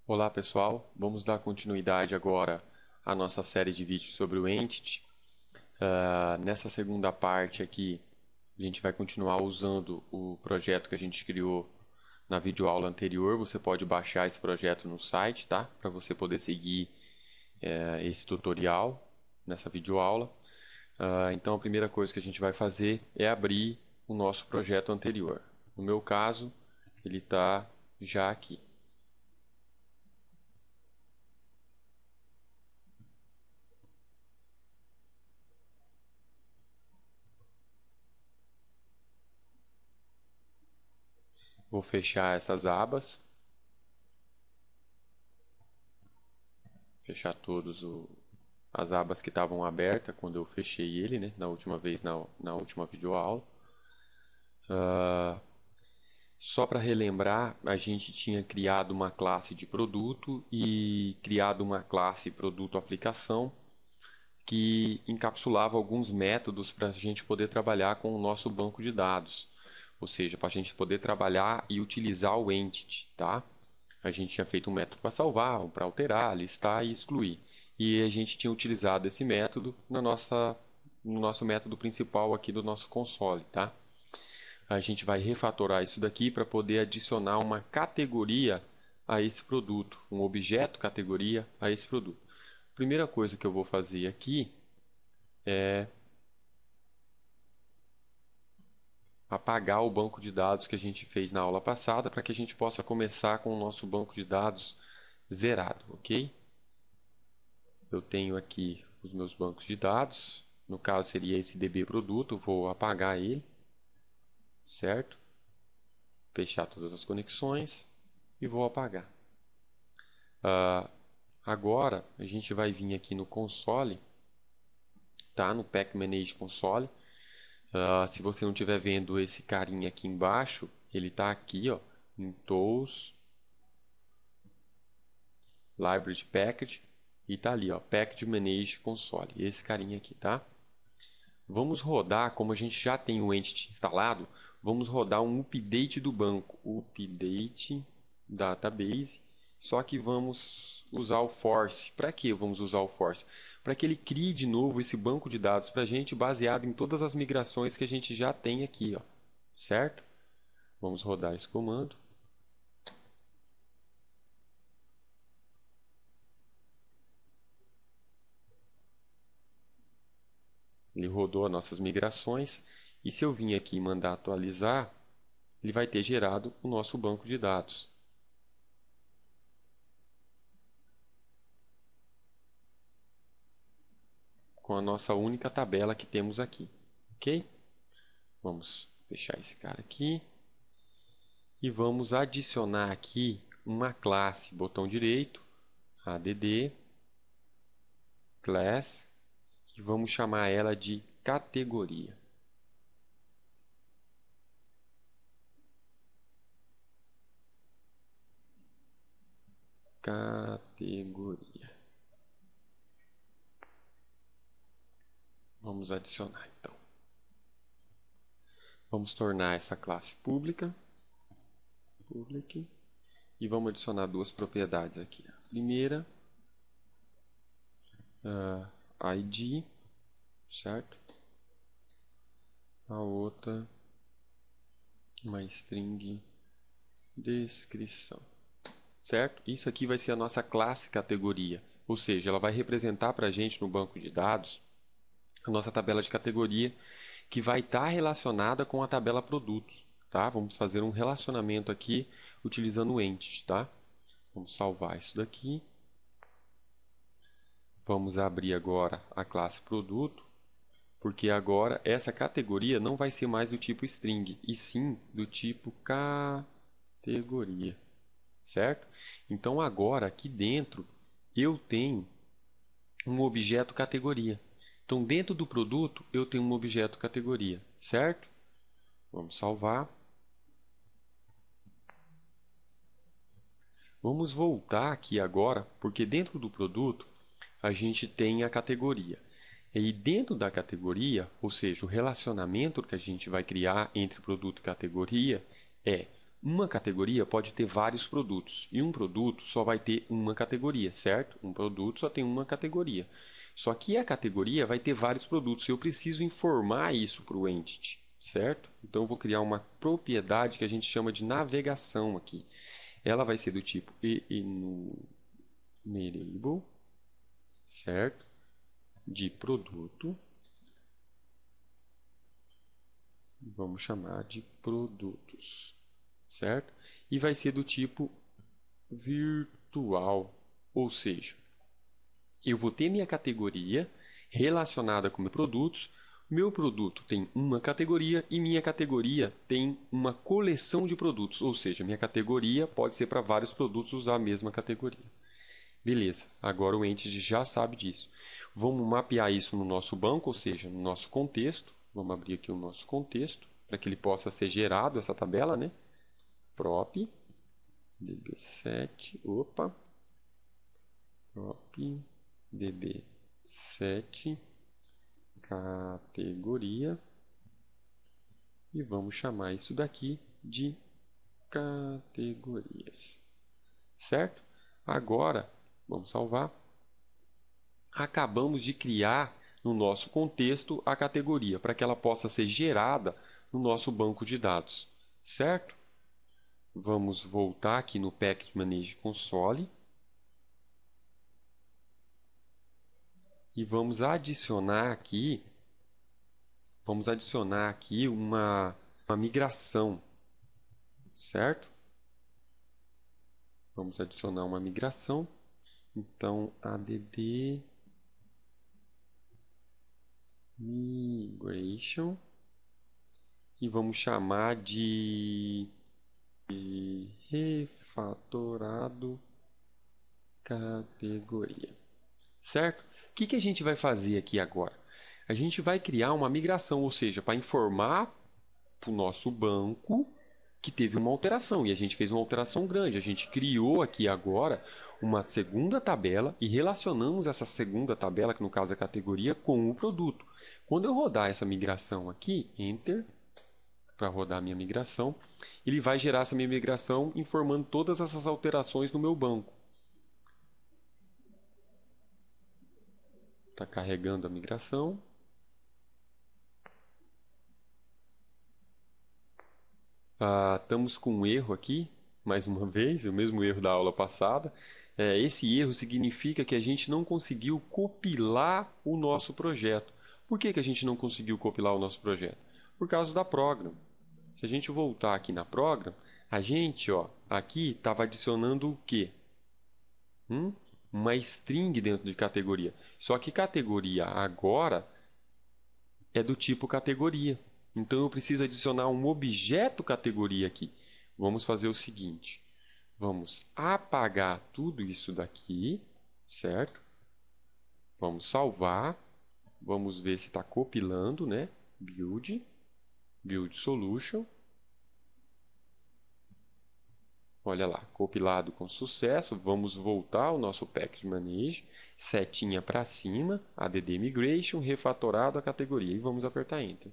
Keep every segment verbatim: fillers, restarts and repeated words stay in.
Olá pessoal, vamos dar continuidade agora à nossa série de vídeos sobre o Entity. Uh, nessa segunda parte aqui, a gente vai continuar usando o projeto que a gente criou na videoaula anterior. Você pode baixar esse projeto no site, tá? Para você poder seguir uh, esse tutorial nessa videoaula. Uh, então a primeira coisa que a gente vai fazer é abrir o nosso projeto anterior. No meu caso, ele está já aqui. Vou fechar essas abas, fechar todas as abas que estavam abertas quando eu fechei ele, né, na última vez, na, na última videoaula. Uh, só para relembrar, a gente tinha criado uma classe de produto e criado uma classe produto aplicação que encapsulava alguns métodos para a gente poder trabalhar com o nosso banco de dados. Ou seja, para a gente poder trabalhar e utilizar o Entity, tá? A gente tinha feito um método para salvar, um para alterar, listar e excluir. E a gente tinha utilizado esse método na nossa, no nosso método principal aqui do nosso console, tá? A gente vai refatorar isso daqui para poder adicionar uma categoria a esse produto, um objeto categoria a esse produto. A primeira coisa que eu vou fazer aqui é apagar o banco de dados que a gente fez na aula passada para que a gente possa começar com o nosso banco de dados zerado, ok? Eu tenho aqui os meus bancos de dados, no caso seria esse D B produto, vou apagar ele, certo? Fechar todas as conexões e vou apagar. Uh, agora a gente vai vir aqui no console, tá? No Pack Manage Console. Uh, se você não estiver vendo esse carinha aqui embaixo, ele está aqui, ó, em Tools, Library Package, e está ali, ó, Package Manage Console, esse carinha aqui, tá? Vamos rodar, como a gente já tem o Entity instalado, vamos rodar um update do banco, update database, só que vamos usar o force. Para que vamos usar o force? Para que ele crie de novo esse banco de dados para a gente, baseado em todas as migrações que a gente já tem aqui, ó, certo? Vamos rodar esse comando. Ele rodou as nossas migrações e se eu vir aqui e mandar atualizar, ele vai ter gerado o nosso banco de dados. Com a nossa única tabela que temos aqui, ok? Vamos fechar esse cara aqui e vamos adicionar aqui uma classe, botão direito, add, class, e vamos chamar ela de categoria. Categoria. Vamos adicionar então. Vamos tornar essa classe pública, public, e vamos adicionar duas propriedades aqui. A primeira, uh, I D, certo? A outra, uma string descrição, certo? Isso aqui vai ser a nossa classe categoria, ou seja, ela vai representar para a gente no banco de dados a nossa tabela de categoria que vai estar relacionada com a tabela produtos, tá? Vamos fazer um relacionamento aqui utilizando o Entity, tá? Vamos salvar isso daqui. Vamos abrir agora a classe produto, porque agora essa categoria não vai ser mais do tipo string, e sim do tipo categoria, certo? Então agora aqui dentro eu tenho um objeto categoria. Então, dentro do produto, eu tenho um objeto categoria, certo? Vamos salvar. Vamos voltar aqui agora, porque dentro do produto, a gente tem a categoria. E dentro da categoria, ou seja, o relacionamento que a gente vai criar entre produto e categoria é Uma categoria pode ter vários produtos, e um produto só vai ter uma categoria, certo? Um produto só tem uma categoria. Só que a categoria vai ter vários produtos, e eu preciso informar isso para o entity, certo? Então, eu vou criar uma propriedade que a gente chama de navegação aqui. Ela vai ser do tipo enumerable, certo? De produto. Vamos chamar de produtos, certo? E vai ser do tipo virtual, ou seja, eu vou ter minha categoria relacionada com meus produtos. Meu produto tem uma categoria e minha categoria tem uma coleção de produtos, ou seja, minha categoria pode ser para vários produtos usar a mesma categoria. Beleza, agora o entity já sabe disso. Vamos mapear isso no nosso banco, ou seja, no nosso contexto. Vamos abrir aqui o nosso contexto para que ele possa ser gerado essa tabela, né? Prop D B sete, opa, prop D B sete categoria e vamos chamar isso daqui de categorias, certo? Agora, vamos salvar. Acabamos de criar no nosso contexto a categoria para que ela possa ser gerada no nosso banco de dados, certo? Vamos voltar aqui no Package Manage Console e vamos adicionar aqui, vamos adicionar aqui uma, uma migração, certo? Vamos adicionar uma migração. Então, add migration e vamos chamar de refatorado categoria, certo? O que, que a gente vai fazer aqui agora? A gente vai criar uma migração, ou seja, para informar para o nosso banco que teve uma alteração, e a gente fez uma alteração grande. A gente criou aqui agora uma segunda tabela e relacionamos essa segunda tabela, que no caso é a categoria, com o produto. Quando eu rodar essa migração aqui, Enter, para rodar a minha migração, ele vai gerar essa minha migração informando todas essas alterações no meu banco. Está carregando a migração. Ah, estamos com um erro aqui, mais uma vez, o mesmo erro da aula passada. É, esse erro significa que a gente não conseguiu compilar o nosso projeto. Por que, que a gente não conseguiu compilar o nosso projeto? Por causa da program. Se a gente voltar aqui na program, a gente ó, aqui estava adicionando o quê? Hum? Uma string dentro de categoria. Só que categoria agora é do tipo categoria. Então, eu preciso adicionar um objeto categoria aqui. Vamos fazer o seguinte. Vamos apagar tudo isso daqui, certo? Vamos salvar. Vamos ver se está compilando, né? Build. Build Solution. Olha lá, compilado com sucesso. Vamos voltar ao nosso Package Manage. Setinha para cima. Add Migration, refatorado a categoria. E vamos apertar Enter.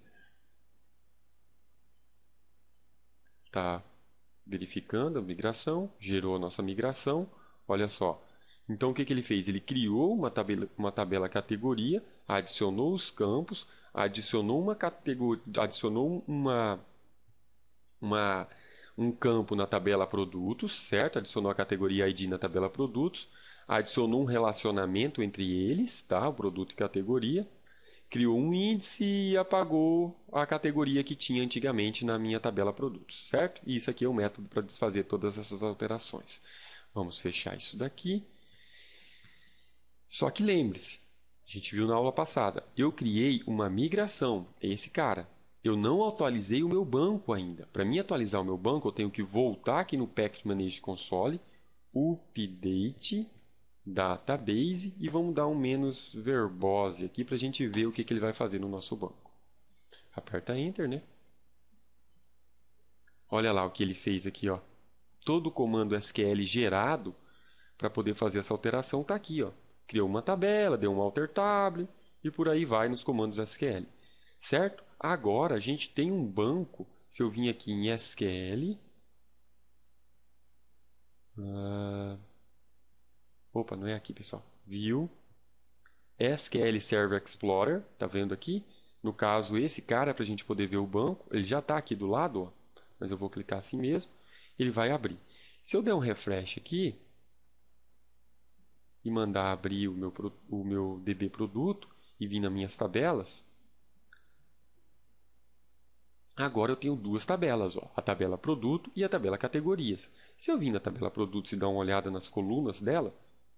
Está verificando a migração, gerou a nossa migração. Olha só. Então, o que, que ele fez? Ele criou uma tabela, uma tabela categoria, adicionou os campos, adicionou uma categoria, adicionou uma, uma, um campo na tabela produtos, certo? Adicionou a categoria I D na tabela produtos, adicionou um relacionamento entre eles, tá? O produto e categoria. Criou um índice e apagou a categoria que tinha antigamente na minha tabela produtos, certo? E isso aqui é o método para desfazer todas essas alterações. Vamos fechar isso daqui. Só que lembre-se, a gente viu na aula passada, eu criei uma migração, é esse cara. Eu não atualizei o meu banco ainda. Para mim atualizar o meu banco, eu tenho que voltar aqui no Package Manage Console, Update Database, e vamos dar um menos verbose aqui para a gente ver o que, que ele vai fazer no nosso banco. Aperta Enter, né? Olha lá o que ele fez aqui, ó. Todo o comando S Q L gerado para poder fazer essa alteração está aqui, ó. Criou uma tabela, deu um alter table e por aí vai nos comandos S Q L, certo? Agora a gente tem um banco. Se eu vim aqui em S Q L, Opa, não é aqui, pessoal. View, S Q L Server Explorer, tá vendo aqui? No caso, esse cara, para a gente poder ver o banco, ele já está aqui do lado, ó, mas eu vou clicar assim mesmo, ele vai abrir. Se eu der um refresh aqui e mandar abrir o meu, o meu D B produto e vir nas minhas tabelas, agora eu tenho duas tabelas, ó, a tabela produto e a tabela categorias. Se eu vir na tabela produtos e dar uma olhada nas colunas dela,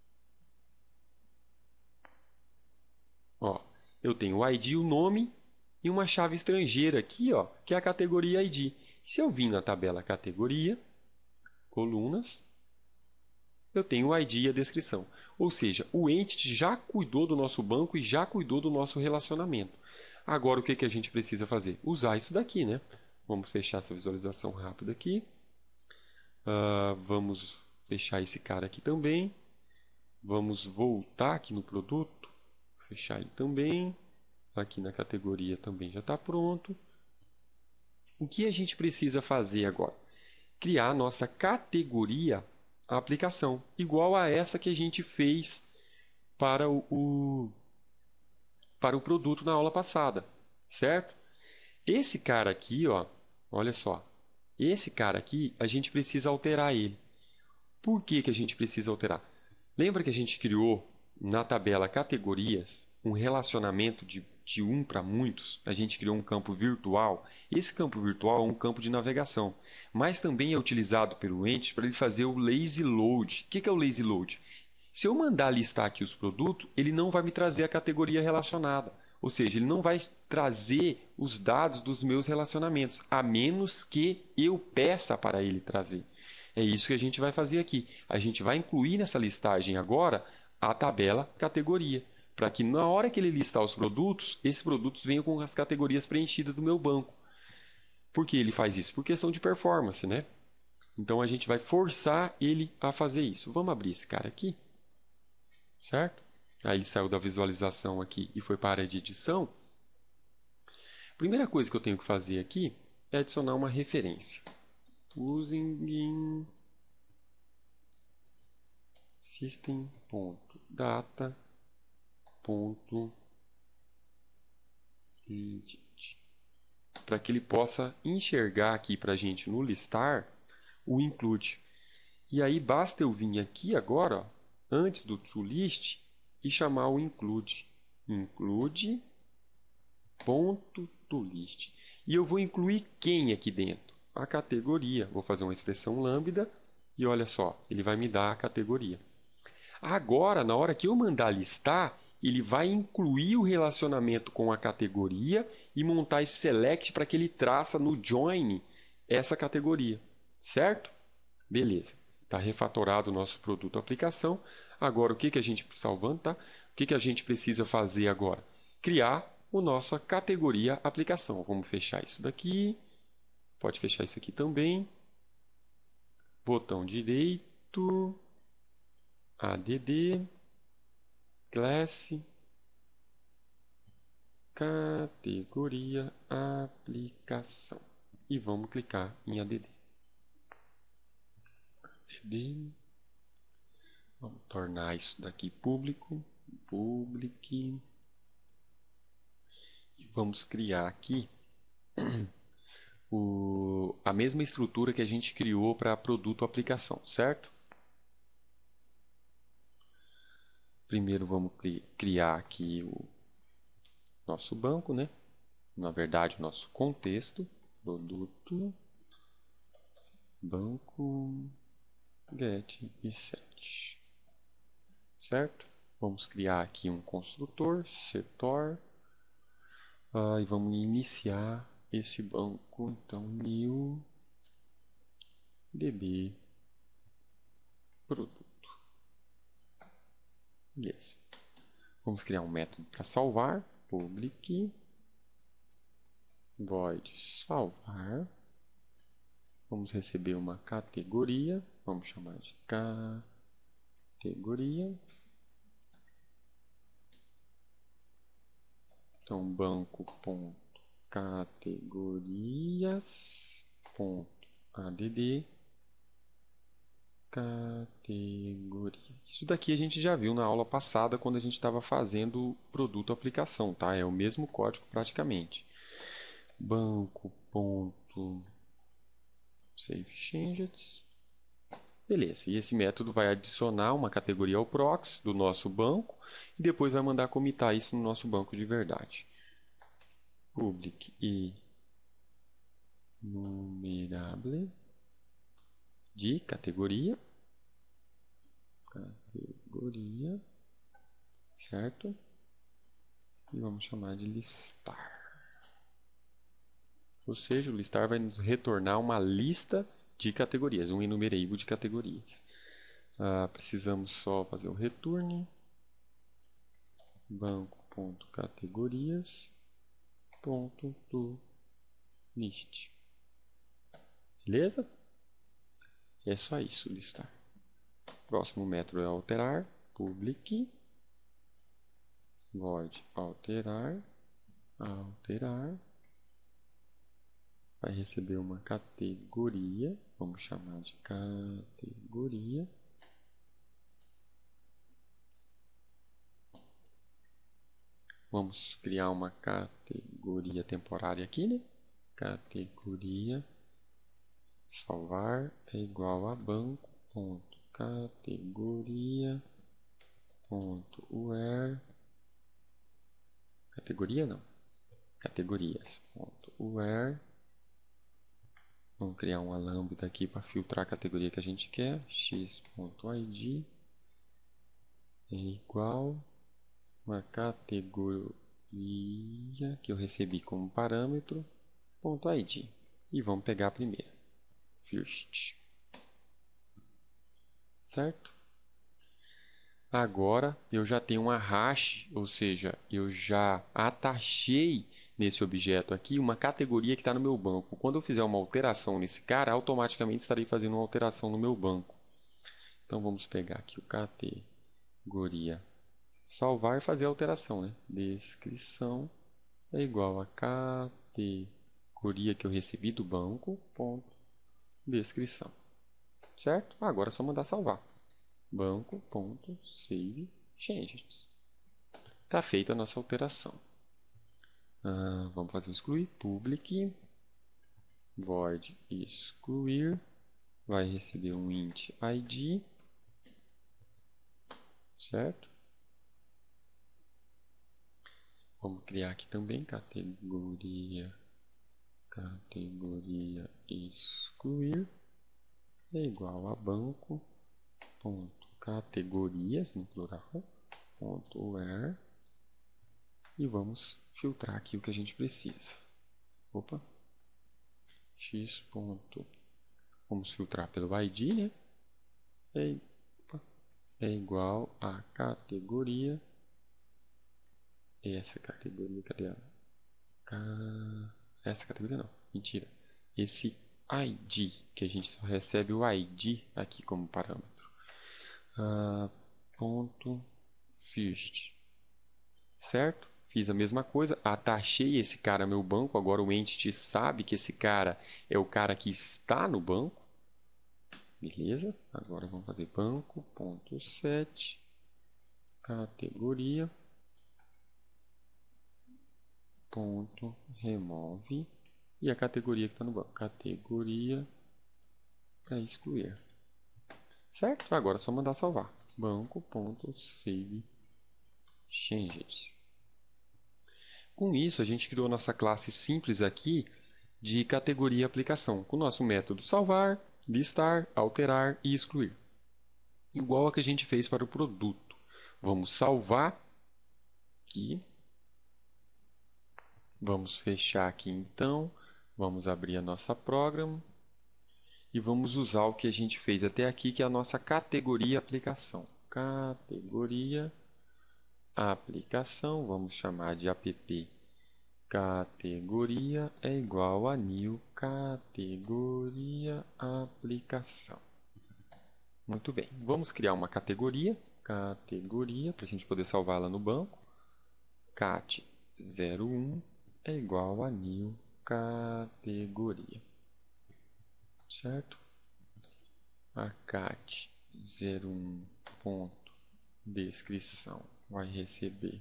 ó, eu tenho o I D, o nome e uma chave estrangeira aqui, ó, que é a categoria I D. Se eu vir na tabela categoria, colunas, eu tenho o I D e a descrição. Ou seja, o Entity já cuidou do nosso banco e já cuidou do nosso relacionamento. Agora, o que, que a gente precisa fazer? Usar isso daqui, né? Vamos fechar essa visualização rápida aqui. Uh, vamos fechar esse cara aqui também. Vamos voltar aqui no produto. Fechar ele também. Aqui na categoria também já está pronto. O que a gente precisa fazer agora? Criar a nossa categoria aplicação, igual a essa que a gente fez para o, o, para o produto na aula passada, certo? Esse cara aqui, ó, olha só, esse cara aqui, a gente precisa alterar ele. Por que, que a gente precisa alterar? Lembra que a gente criou na tabela categorias um relacionamento de, de um para muitos? A gente criou um campo virtual. Esse campo virtual é um campo de navegação, mas também é utilizado pelo Entity para ele fazer o lazy load. O que é o lazy load? Se eu mandar listar aqui os produtos, ele não vai me trazer a categoria relacionada. Ou seja, ele não vai trazer os dados dos meus relacionamentos, a menos que eu peça para ele trazer. É isso que a gente vai fazer aqui. A gente vai incluir nessa listagem agora a tabela categoria, para que na hora que ele listar os produtos, esses produtos venham com as categorias preenchidas do meu banco. Por que ele faz isso? Por questão de performance, né? Então a gente vai forçar ele a fazer isso. Vamos abrir esse cara aqui, certo? Aí ele saiu da visualização aqui e foi para a área de edição. A primeira coisa que eu tenho que fazer aqui é adicionar uma referência. Using system.data.edit, para que ele possa enxergar aqui para a gente no listar o include. E aí basta eu vir aqui agora, ó, antes do toList, e chamar o include. Include.toList. E eu vou incluir quem aqui dentro? A categoria. Vou fazer uma expressão lambda e olha só, ele vai me dar a categoria. Agora, na hora que eu mandar listar, ele vai incluir o relacionamento com a categoria e montar esse select para que ele traça no join essa categoria, certo? Beleza, está refatorado o nosso produto aplicação. Agora, o que, que a gente salvando, tá? O que, que a gente precisa fazer agora? Criar a nossa categoria aplicação. Vamos fechar isso daqui. Pode fechar isso aqui também. Botão direito. Add. Class. Categoria aplicação. E vamos clicar em add. Add. Vamos tornar isso daqui público. Public. E vamos criar aqui o, a mesma estrutura que a gente criou para produto aplicação, certo? Primeiro vamos cri, criar aqui o nosso banco, né? Na verdade, o nosso contexto, produto, banco, get e set, certo? Vamos criar aqui um construtor, setor, ah, e vamos iniciar esse banco, então new db produto. Yes. Vamos criar um método para salvar, public void salvar. Vamos receber uma categoria, vamos chamar de categoria. Então, banco.categorias.add categoria. Isso daqui a gente já viu na aula passada quando a gente estava fazendo produto aplicação, tá? É o mesmo código praticamente. Banco ponto save changes. Beleza, e esse método vai adicionar uma categoria ao proxy do nosso banco e depois vai mandar comitar isso no nosso banco de verdade. Public e numerable de categoria, categoria, certo? E vamos chamar de listar. Ou seja, o listar vai nos retornar uma lista de categorias, um enumerable de categorias. Ah, precisamos só fazer o return banco.categorias.toList. Beleza? É só isso, listar. Próximo método é alterar, public, void alterar, alterar, vai receber uma categoria, vamos chamar de categoria. Vamos criar uma categoria temporária aqui, né? Categoria salvar é igual a banco ponto categoria ponto where categoria não categorias ponto where. Vamos criar uma lambda aqui para filtrar a categoria que a gente quer. X.id é igual uma categoria que eu recebi como parâmetro ponto .id. E vamos pegar a primeira, first. Certo? Agora eu já tenho uma hash, ou seja, eu já atachei nesse objeto aqui uma categoria que está no meu banco. Quando eu fizer uma alteração nesse cara, automaticamente estarei fazendo uma alteração no meu banco. Então vamos pegar aqui o categoria salvar e fazer a alteração, né? Descrição é igual a categoria que eu recebi do banco, ponto, descrição. Certo? Agora é só mandar salvar. Banco.save changes. Está feita a nossa alteração. Ah, vamos fazer o excluir. Public void excluir vai receber um int id, certo? Vamos criar aqui também categoria categoria excluir é igual a banco ponto categorias no plural ponto where e vamos filtrar aqui o que a gente precisa. Opa, x ponto, vamos filtrar pelo id, né? É, opa, é igual a categoria, essa categoria, cadê a, essa categoria não, mentira, esse id, que a gente só recebe o id aqui como parâmetro, uh, ponto first, certo? Fiz a mesma coisa, atachei esse cara ao meu banco, agora o entity sabe que esse cara é o cara que está no banco. Beleza? Agora vamos fazer banco.set categoria ponto remove e a categoria que está no banco, categoria para excluir. Certo? Agora é só mandar salvar. Banco.save changes. Com isso, a gente criou nossa classe simples aqui de categoria aplicação, com o nosso método salvar, listar, alterar e excluir. Igual a que a gente fez para o produto. Vamos salvar e vamos fechar aqui então. Vamos abrir a nossa program e vamos usar o que a gente fez até aqui, que é a nossa categoria aplicação. Categoria aplicação, vamos chamar de app categoria é igual a new categoria aplicação. Muito bem, vamos criar uma categoria, categoria, para a gente poder salvá-la no banco. Cat zero um é igual a new categoria, certo? a cat zero um ponto descrição vai receber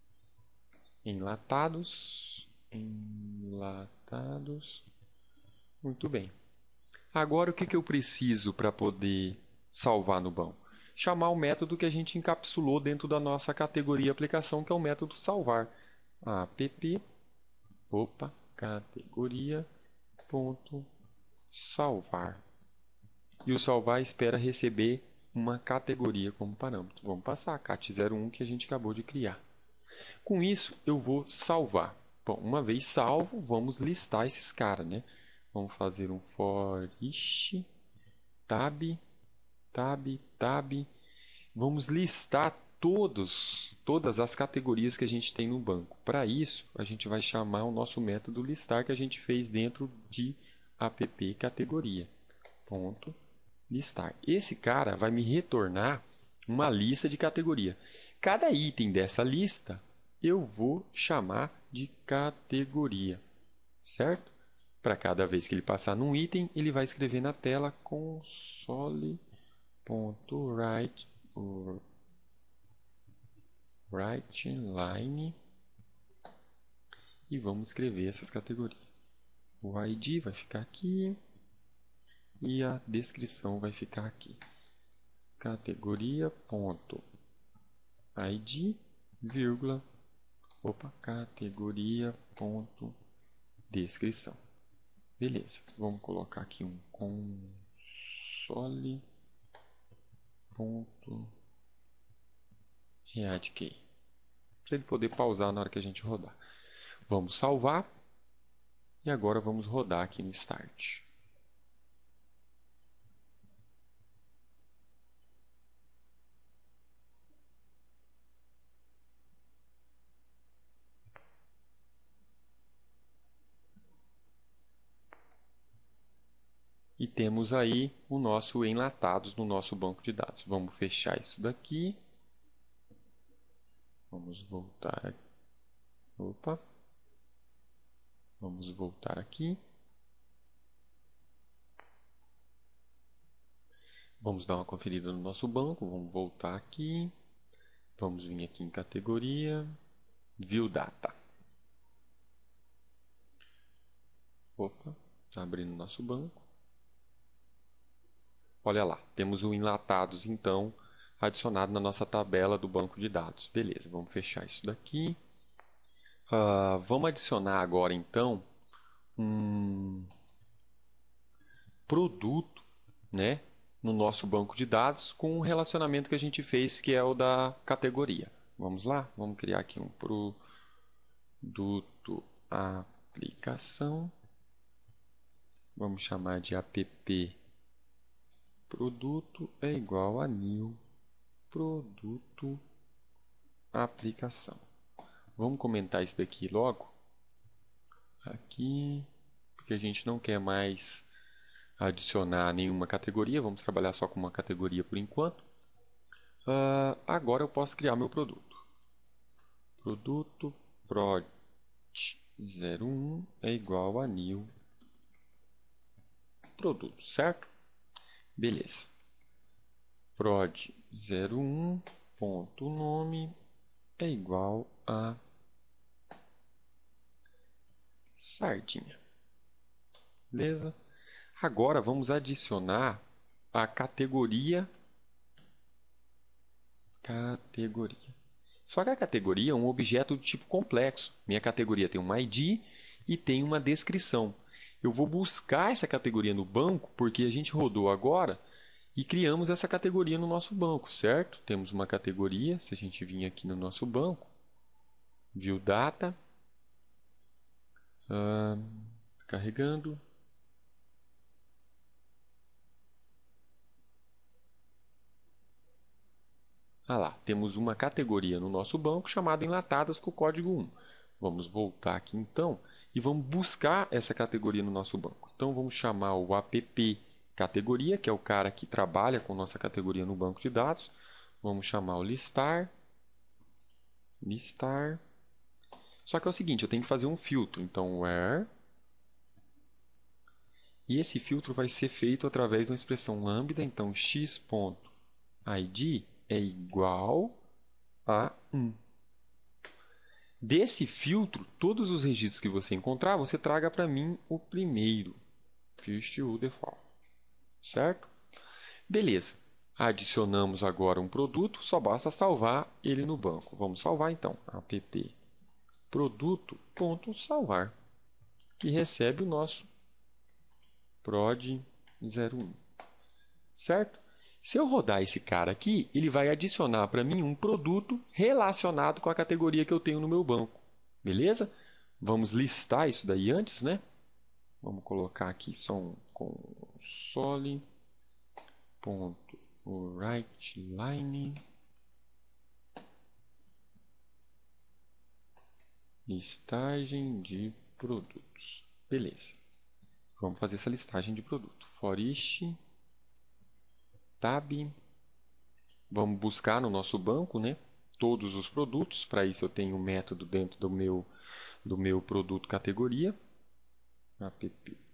enlatados, enlatados. Muito bem. Agora o que, que eu preciso para poder salvar no banco? Chamar o método que a gente encapsulou dentro da nossa categoria aplicação, que é o método salvar. app, opa, categoria ponto salvar. E o salvar espera receber uma categoria como parâmetro. Vamos passar a cat zero um que a gente acabou de criar. Com isso, eu vou salvar. Bom, uma vez salvo, vamos listar esses caras, né? Vamos fazer um for each, tab, tab, tab. Vamos listar todos, todas as categorias que a gente tem no banco. Para isso, a gente vai chamar o nosso método listar que a gente fez dentro de app categoria. Ponto listar. Esse cara vai me retornar uma lista de categoria. Cada item dessa lista eu vou chamar de categoria, certo? Para cada vez que ele passar num item, ele vai escrever na tela console.write write line e vamos escrever essas categorias. O I D vai ficar aqui e a descrição vai ficar aqui. Categoria ponto I D, vírgula, opa, categoria ponto descrição. Beleza, vamos colocar aqui um console ponto read key para ele poder pausar na hora que a gente rodar. Vamos salvar e agora vamos rodar aqui no Start. E temos aí o nosso enlatados no nosso banco de dados. Vamos fechar isso daqui. Vamos voltar. Opa. Vamos voltar aqui. Vamos dar uma conferida no nosso banco. Vamos voltar aqui. Vamos vir aqui em categoria. View Data. Opa. Está abrindo o nosso banco. Olha lá, temos o enlatados, então, adicionado na nossa tabela do banco de dados. Beleza, vamos fechar isso daqui. Uh, vamos adicionar agora, então, um produto, né, no nosso banco de dados com o relacionamento que a gente fez, que é o da categoria. Vamos lá? Vamos criar aqui um produto aplicação. Vamos chamar de app produto é igual a new produto aplicação. Vamos comentar isso daqui logo. Aqui, porque a gente não quer mais adicionar nenhuma categoria. Vamos trabalhar só com uma categoria por enquanto. Uh, agora eu posso criar meu produto. Produto prod zero um é igual a new produto, certo? Beleza. Prod zero um ponto nome é igual a sardinha. Beleza? Agora vamos adicionar a categoria categoria. Só que a categoria é um objeto do tipo complexo. Minha categoria tem um I D e tem uma descrição. Eu vou buscar essa categoria no banco porque a gente rodou agora e criamos essa categoria no nosso banco, certo? Temos uma categoria, se a gente vir aqui no nosso banco, View Data, uh, carregando. Ah lá, temos uma categoria no nosso banco chamada enlatadas com o código um. Vamos voltar aqui então e vamos buscar essa categoria no nosso banco. Então vamos chamar o app categoria, que é o cara que trabalha com nossa categoria no banco de dados. Vamos chamar o listar. Listar. Só que é o seguinte, eu tenho que fazer um filtro. Então where E esse filtro vai ser feito através de uma expressão lambda. Então, x.id é igual a um. Desse filtro, todos os registros que você encontrar, você traga para mim o primeiro. First o default. Certo? Beleza. Adicionamos agora um produto, só basta salvar ele no banco. Vamos salvar então. app produto.salvar, que recebe o nosso prod zero um. Certo? Se eu rodar esse cara aqui, ele vai adicionar para mim um produto relacionado com a categoria que eu tenho no meu banco. Beleza? Vamos listar isso daí antes, né? Vamos colocar aqui só um console.writeLine listagem de produtos. Beleza. Vamos fazer essa listagem de produto. For each tab. Vamos buscar no nosso banco, né, todos os produtos. Para isso eu tenho um método dentro do meu, do meu produto categoria. app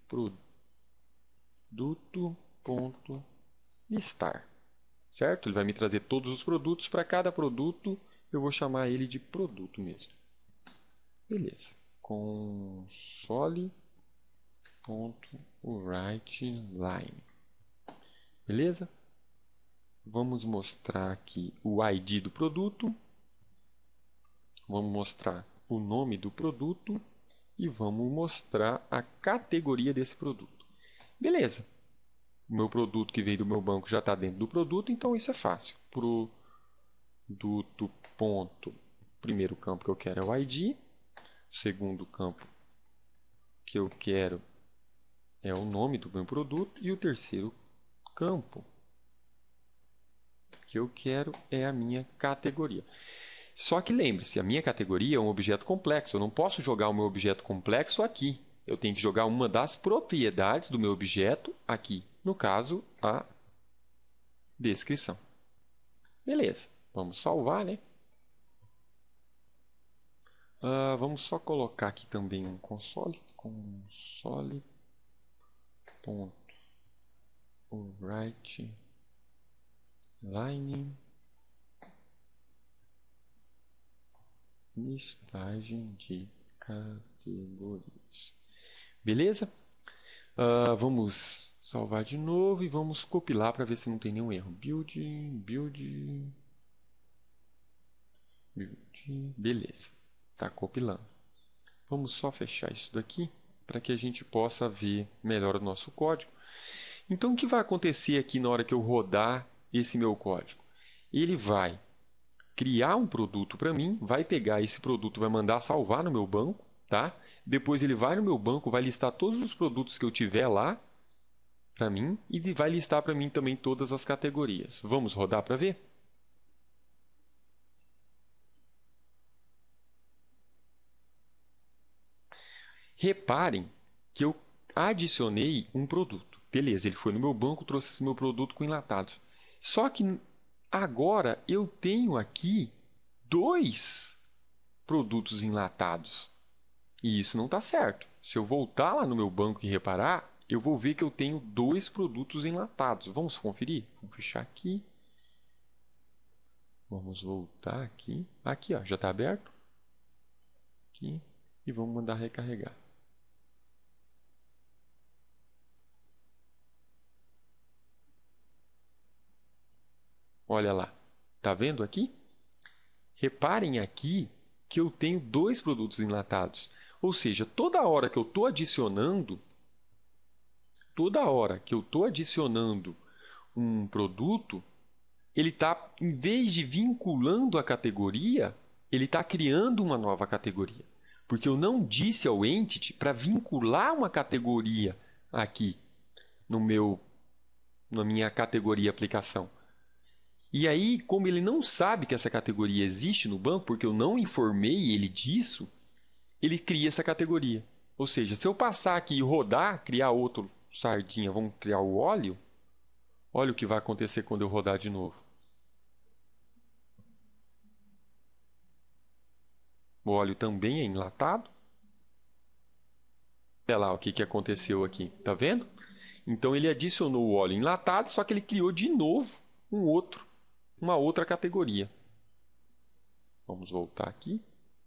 produto.listar. Certo? Ele vai me trazer todos os produtos. Para cada produto eu vou chamar ele de produto mesmo. Beleza. Console.writeLine. Beleza? Vamos mostrar aqui o I D do produto. Vamos mostrar o nome do produto. E vamos mostrar a categoria desse produto. Beleza. O meu produto que veio do meu banco já está dentro do produto, então isso é fácil. Produto ponto. O primeiro campo que eu quero é o I D. O segundo campo que eu quero é o nome do meu produto. E o terceiro campo que eu quero é a minha categoria. Só que lembre-se, a minha categoria é um objeto complexo. Eu não posso jogar o meu objeto complexo aqui. Eu tenho que jogar uma das propriedades do meu objeto aqui. No caso, a descrição. Beleza. Vamos salvar, né? Uh, vamos só colocar aqui também um console. Console.writeLine listagem de categorias. Beleza? Uh, vamos salvar de novo e vamos compilar para ver se não tem nenhum erro. Build, build, build. Beleza. Está compilando. Vamos só fechar isso daqui para que a gente possa ver melhor o nosso código. Então, o que vai acontecer aqui na hora que eu rodar esse meu código? Ele vai criar um produto para mim, vai pegar esse produto, vai mandar salvar no meu banco, tá? Depois ele vai no meu banco, vai listar todos os produtos que eu tiver lá para mim e vai listar para mim também todas as categorias. Vamos rodar para ver? Reparem que eu adicionei um produto. Beleza, ele foi no meu banco, trouxe esse meu produto com enlatados. Só que agora eu tenho aqui dois produtos enlatados. E isso não está certo. Se eu voltar lá no meu banco e reparar, eu vou ver que eu tenho dois produtos enlatados. Vamos conferir? Vamos fechar aqui. Vamos voltar aqui. Aqui, ó, já está aberto. Aqui. E vamos mandar recarregar. Olha lá. Está vendo aqui? Reparem aqui que eu tenho dois produtos enlatados. Ou seja, toda hora que eu estou adicionando, toda hora que eu estou adicionando um produto, ele está, em vez de vinculando a categoria, ele está criando uma nova categoria. Porque eu não disse ao entity para vincular uma categoria aqui no meu, na minha categoria aplicação. E aí, como ele não sabe que essa categoria existe no banco, porque eu não informei ele disso, ele cria essa categoria. Ou seja, se eu passar aqui e rodar, criar outro sardinha, vamos criar o óleo, olha o que vai acontecer quando eu rodar de novo. O óleo também é enlatado. Olha lá o que, que aconteceu aqui, tá vendo? Então ele adicionou o óleo enlatado, só que ele criou de novo um outro, uma outra categoria. Vamos voltar aqui.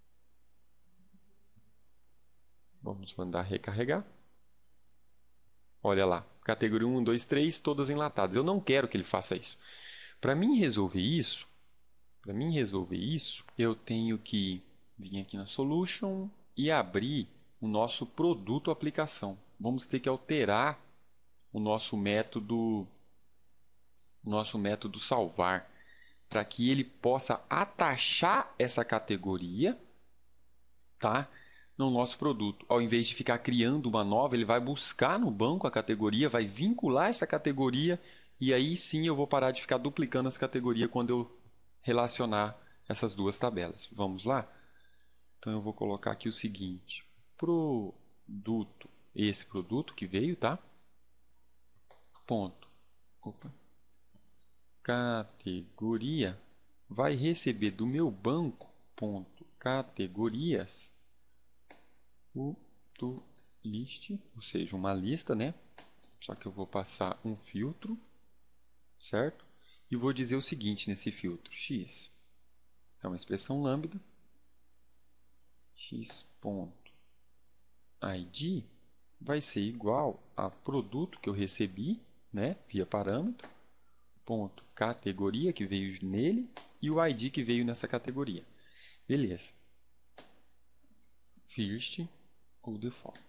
Vamos mandar recarregar. Olha lá, categoria um, dois, três, todas enlatadas. Eu não quero que ele faça isso. Para mim resolver isso, para mim resolver isso, eu tenho que vir aqui na Solution e abrir o nosso produto aplicação. Vamos ter que alterar o nosso método, o nosso método salvar, para que ele possa atachar essa categoria, tá? No nosso produto. Ao invés de ficar criando uma nova, ele vai buscar no banco a categoria, vai vincular essa categoria e aí sim eu vou parar de ficar duplicando as categorias quando eu relacionar essas duas tabelas. Vamos lá? Então eu vou colocar aqui o seguinte: produto, esse produto que veio, tá? Ponto. Opa. Categoria vai receber do meu banco, ponto, categorias, o to list, ou seja, uma lista, né? Só que eu vou passar um filtro, certo? E vou dizer o seguinte nesse filtro: x é uma expressão lambda, x ponto I D vai ser igual a produto que eu recebi, né? Via parâmetro, ponto categoria que veio nele e o I D que veio nessa categoria. Beleza. First ou default.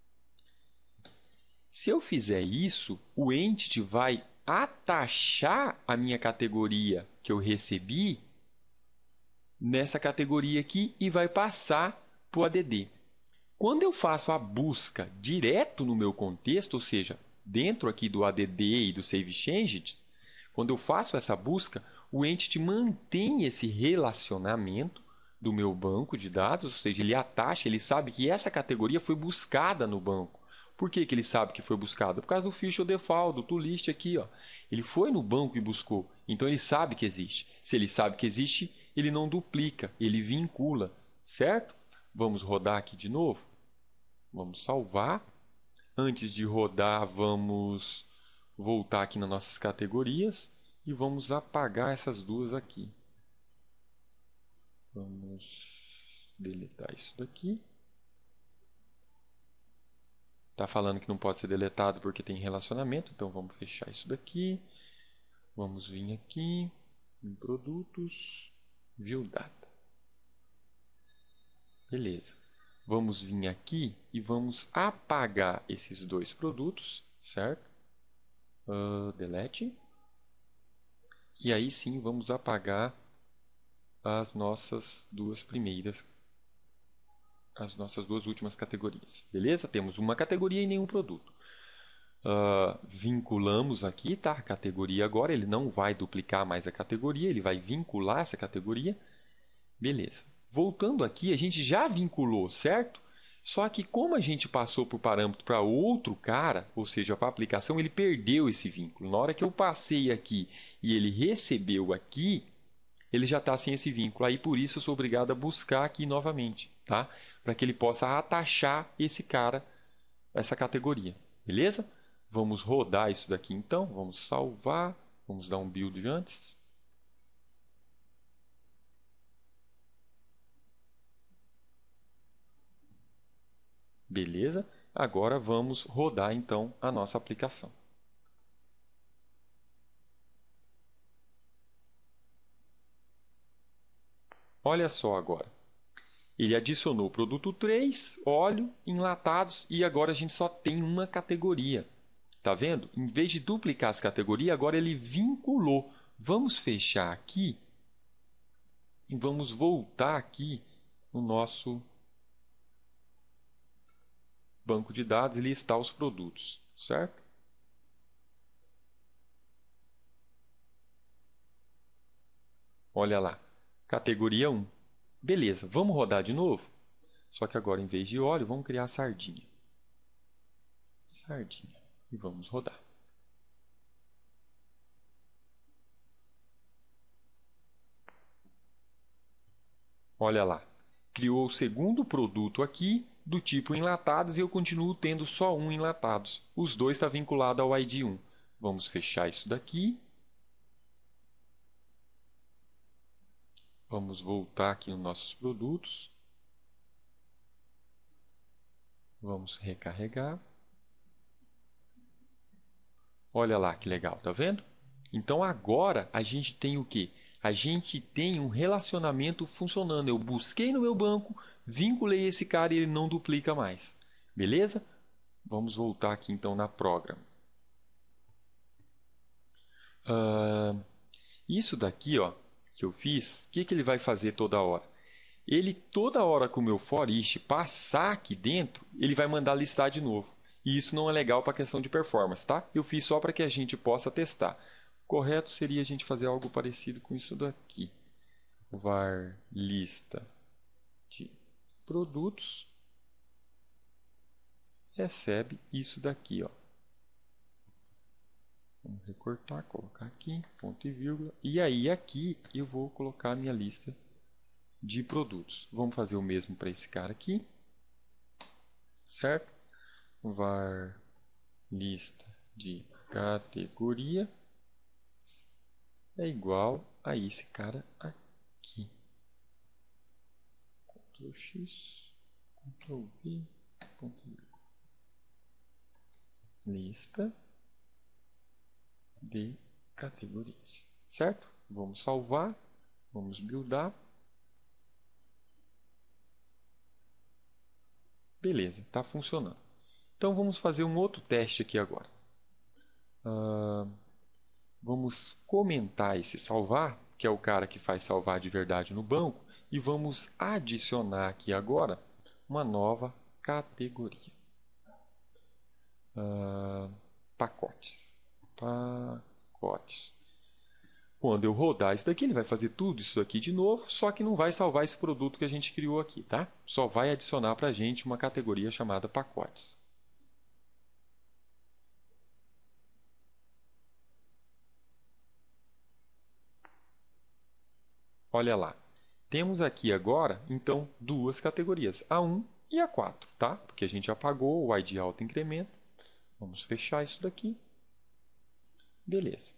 Se eu fizer isso, o entity vai atachar a minha categoria que eu recebi nessa categoria aqui e vai passar para o A D D. Quando eu faço a busca direto no meu contexto, ou seja, dentro aqui do A D D e do Save Changes, quando eu faço essa busca, o entity mantém esse relacionamento do meu banco de dados, ou seja, ele atacha, ele sabe que essa categoria foi buscada no banco. Por que, que ele sabe que foi buscada? Por causa do fish ou default, do toList aqui. Ó. Ele foi no banco e buscou, então ele sabe que existe. Se ele sabe que existe, ele não duplica, ele vincula, certo? Vamos rodar aqui de novo. Vamos salvar. Antes de rodar, vamos voltar aqui nas nossas categorias e vamos apagar essas duas aqui. Vamos deletar isso daqui. Está falando que não pode ser deletado porque tem relacionamento, então vamos fechar isso daqui. Vamos vir aqui em produtos, view data. Beleza. Vamos vir aqui e vamos apagar esses dois produtos, certo? Uh, delete. E aí sim vamos apagar as nossas duas primeiras, as nossas duas últimas categorias. Beleza? Temos uma categoria e nenhum produto. Uh, vinculamos aqui, tá? A categoria agora, ele não vai duplicar mais a categoria, ele vai vincular essa categoria. Beleza. Voltando aqui, a gente já vinculou, certo? Só que como a gente passou por parâmetro para outro cara, ou seja, para a aplicação, ele perdeu esse vínculo. Na hora que eu passei aqui e ele recebeu aqui, ele já está sem esse vínculo. Aí por isso eu sou obrigado a buscar aqui novamente, tá? Para que ele possa atachar esse cara, essa categoria. Beleza? Vamos rodar isso daqui então. Vamos salvar. Vamos dar um build antes. Beleza? Agora vamos rodar então a nossa aplicação. Olha só agora. Ele adicionou o produto três, óleo, enlatados e agora a gente só tem uma categoria. Tá vendo? Em vez de duplicar as categorias, agora ele vinculou. Vamos fechar aqui e vamos voltar aqui no nosso banco de dados e listar os produtos, certo? Olha lá, categoria um. Beleza, vamos rodar de novo? Só que agora, em vez de óleo, vamos criar a sardinha. Sardinha. E vamos rodar. Olha lá, criou o segundo produto aqui do tipo enlatados e eu continuo tendo só um enlatados. Os dois estão vinculados ao I D um. Vamos fechar isso daqui. Vamos voltar aqui nos nossos produtos. Vamos recarregar. Olha lá que legal, tá vendo? Então agora a gente tem o quê? A gente tem um relacionamento funcionando. Eu busquei no meu banco, vinculei esse cara e ele não duplica mais. Beleza? Vamos voltar aqui então na Program. Uh, isso daqui, ó, que eu fiz, o que, que ele vai fazer toda hora? Ele, toda hora que o meu for each passar aqui dentro, ele vai mandar listar de novo. E isso não é legal para a questão de performance, tá? Eu fiz só para que a gente possa testar. O correto seria a gente fazer algo parecido com isso daqui. Var lista de produtos recebe isso daqui, ó. Vamos recortar, colocar aqui, ponto e vírgula. E aí aqui eu vou colocar a minha lista de produtos. Vamos fazer o mesmo para esse cara aqui. Certo? Var lista de categoria é igual a esse cara aqui. Ctrl X, Ctrl V, ponto e vírgula. Lista de categorias. Certo? Vamos salvar. Vamos buildar. Beleza, está funcionando. Então vamos fazer um outro teste aqui agora. Uh, vamos comentar esse salvar, que é o cara que faz salvar de verdade no banco, e vamos adicionar aqui agora uma nova categoria. Uh, pacotes. Pacotes. Quando eu rodar isso daqui, ele vai fazer tudo isso aqui de novo, só que não vai salvar esse produto que a gente criou aqui, tá? Só vai adicionar para a gente uma categoria chamada pacotes. Olha lá. Temos aqui agora, então, duas categorias, A um e A quatro, tá? Porque a gente apagou o I D auto incremento. Vamos fechar isso daqui. Beleza.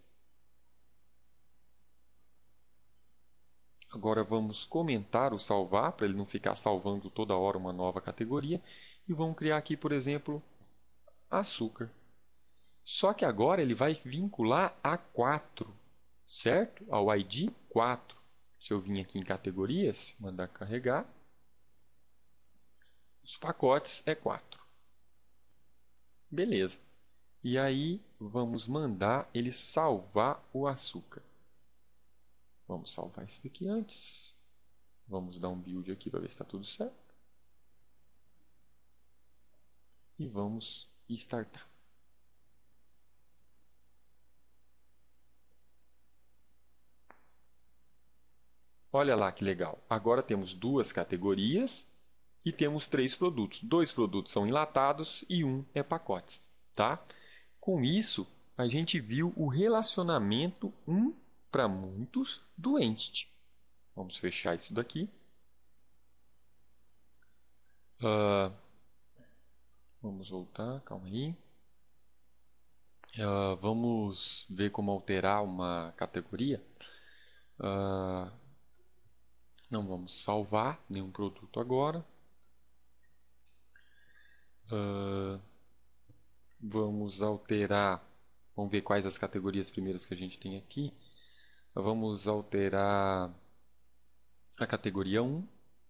Agora vamos comentar o salvar, para ele não ficar salvando toda hora uma nova categoria. E vamos criar aqui, por exemplo, açúcar. Só que agora ele vai vincular a quatro, certo? Ao I D quatro. Se eu vir aqui em categorias, mandar carregar, os pacotes é quatro. Beleza. E aí vamos mandar ele salvar o açúcar. Vamos salvar isso daqui antes. Vamos dar um build aqui para ver se está tudo certo. E vamos startar. Olha lá que legal. Agora temos duas categorias e temos três produtos. Dois produtos são enlatados e um é pacotes. Tá? Com isso, a gente viu o relacionamento um para muitos do Entity. Vamos fechar isso daqui. Uh, vamos voltar, calma aí. Uh, vamos ver como alterar uma categoria. Uh, não vamos salvar nenhum produto agora. Uh, vamos alterar. Vamos ver quais as categorias primeiras que a gente tem aqui. Vamos alterar a categoria um.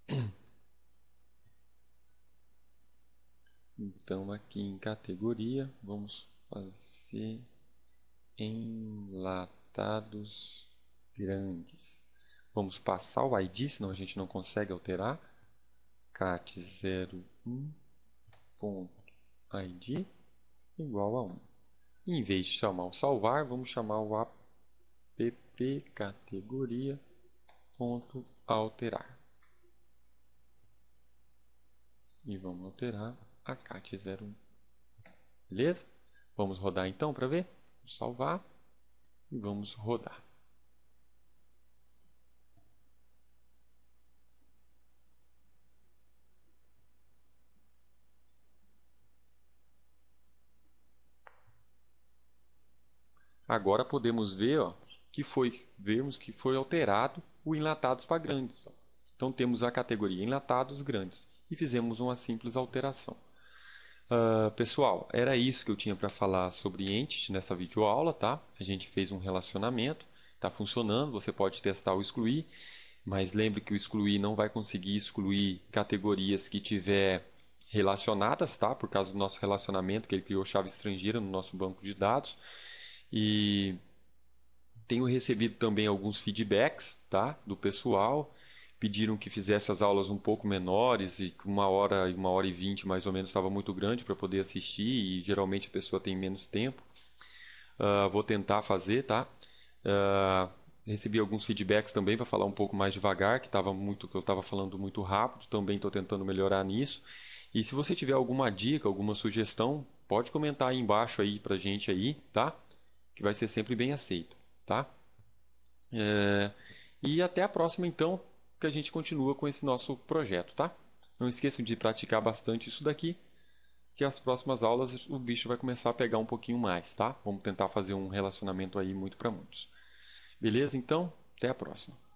Então, aqui em categoria, vamos fazer enlatados grandes. Vamos passar o I D, senão a gente não consegue alterar. cat zero um ponto I D igual a um. E, em vez de chamar o salvar, vamos chamar o app categoria ponto alterar. E vamos alterar a cat zero um. Beleza? Vamos rodar então para ver? Vamos salvar e vamos rodar. Agora podemos ver, ó, que foi, vermos que foi alterado o enlatados para grandes. Ó. Então temos a categoria enlatados grandes e fizemos uma simples alteração. Uh, pessoal, era isso que eu tinha para falar sobre Entity nessa videoaula, tá? A gente fez um relacionamento, está funcionando, você pode testar o excluir, mas lembre que o excluir não vai conseguir excluir categorias que tiver relacionadas, tá? Por causa do nosso relacionamento, que ele criou chave estrangeira no nosso banco de dados. E tenho recebido também alguns feedbacks, tá? Do pessoal. Pediram que fizesse as aulas um pouco menores e uma hora, uma hora e vinte mais ou menos estava muito grande para poder assistir e geralmente a pessoa tem menos tempo. Uh, vou tentar fazer, tá? Uh, recebi alguns feedbacks também para falar um pouco mais devagar, que estava muito, que eu estava falando muito rápido. Também estou tentando melhorar nisso. E se você tiver alguma dica, alguma sugestão, pode comentar aí embaixo aí para gente aí, tá? Que vai ser sempre bem aceito, tá? É... E até a próxima então, que a gente continua com esse nosso projeto, tá? Não esqueçam de praticar bastante isso daqui, que as próximas aulas o bicho vai começar a pegar um pouquinho mais, tá? Vamos tentar fazer um relacionamento aí muito para muitos. Beleza? Então, até a próxima.